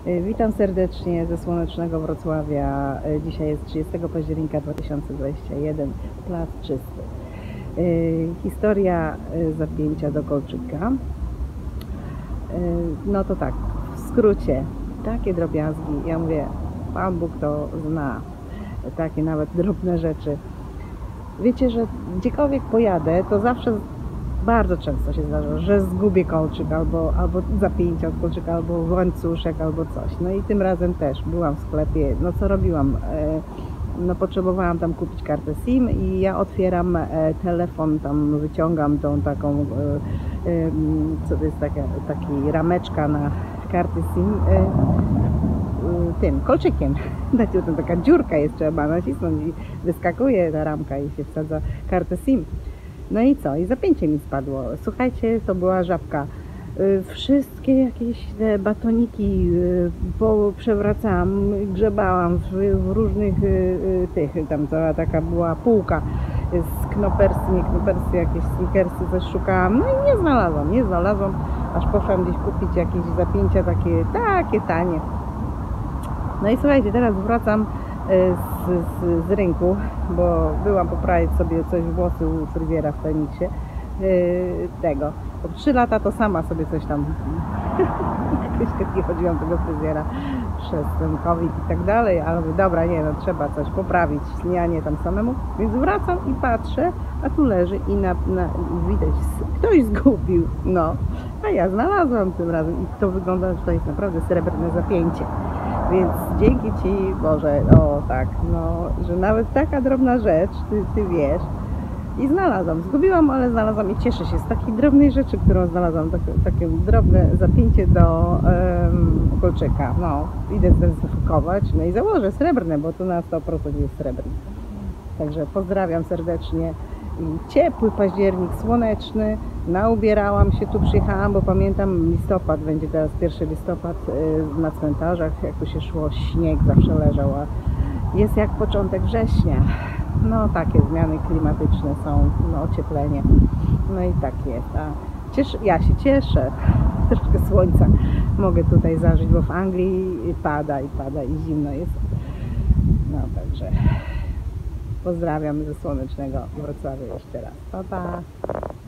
Witam serdecznie ze słonecznego Wrocławia. Dzisiaj jest 30 października 2021, plac czysty. Historia zapięcia do kolczyka. No to tak, w skrócie, takie drobiazgi, ja mówię, Pan Bóg to zna, takie nawet drobne rzeczy. Wiecie, że gdziekolwiek pojadę, to zawsze bardzo często się zdarza, że zgubię kolczyk albo zapięcie od kolczyka, albo łańcuszek, albo coś. No i tym razem też byłam w sklepie. No co robiłam? No potrzebowałam tam kupić kartę SIM i ja otwieram telefon, tam wyciągam tą taką, co to jest taki rameczka na karty SIM, tym kolczykiem. Tam taka dziurka jest, trzeba nacisnąć i wyskakuje ta ramka i się wsadza kartę SIM. No i co? I zapięcie mi spadło. Słuchajcie, to była żabka. Wszystkie jakieś te batoniki przewracałam, grzebałam w różnych tych, tam cała taka była półka z knopersy, nie knopersy, jakieś sneakersy, coś szukałam. No i nie znalazłam, aż poszłam gdzieś kupić jakieś zapięcia takie tanie. No i słuchajcie, teraz wracam z rynku, bo byłam poprawić sobie coś włosy u fryzjera w Feniksie tego. Po 3 lata to sama sobie coś tam jakoś nie chodziłam tego fryzjera przez ten COVID i tak dalej, ale mówię, dobra, nie, no trzeba coś poprawić, ja nie tam samemu, więc wracam i patrzę, a tu leży i widać, ktoś zgubił, no, a ja znalazłam tym razem i to wygląda, że to jest naprawdę srebrne zapięcie. Więc dzięki Ci Boże, o tak, no, że nawet taka drobna rzecz, ty wiesz, i znalazłam, zgubiłam, ale znalazłam i cieszę się z takiej drobnej rzeczy, którą znalazłam, takie drobne zapięcie do kolczyka. No, idę zdezinfekować, no i założę srebrne, bo tu na 100% jest srebrny. Także pozdrawiam serdecznie. Ciepły październik, słoneczny, naubierałam się, tu przyjechałam, bo pamiętam listopad, będzie teraz 1 listopad na cmentarzach, jak tu się szło, śnieg zawsze leżał, a jest jak początek września. No takie zmiany klimatyczne są, no ocieplenie, no i tak jest. Ja się cieszę, troszkę słońca mogę tutaj zażyć, bo w Anglii pada i zimno jest. No także pozdrawiam ze słonecznego Wrocławia jeszcze raz. Pa, pa.